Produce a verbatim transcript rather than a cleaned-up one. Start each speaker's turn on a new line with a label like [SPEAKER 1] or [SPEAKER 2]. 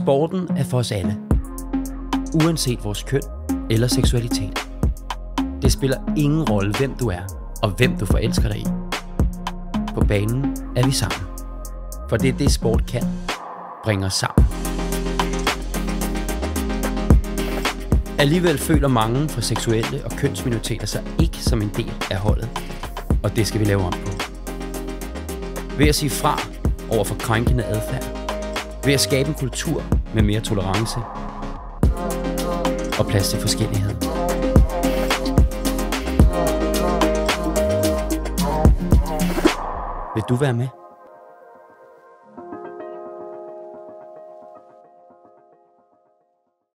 [SPEAKER 1] Sporten er for os alle, uanset vores køn eller seksualitet. Det spiller ingen rolle, hvem du er og hvem du forelsker dig i. På banen er vi sammen, for det er det, sport kan, bringe os sammen. Alligevel føler mange fra seksuelle og kønsminoriteter sig ikke som en del af holdet, og det skal vi lave om på. Ved at sige fra over for krænkende adfærd, ved at skabe en kultur med mere tolerance og plads til forskellighed. Vil du være med?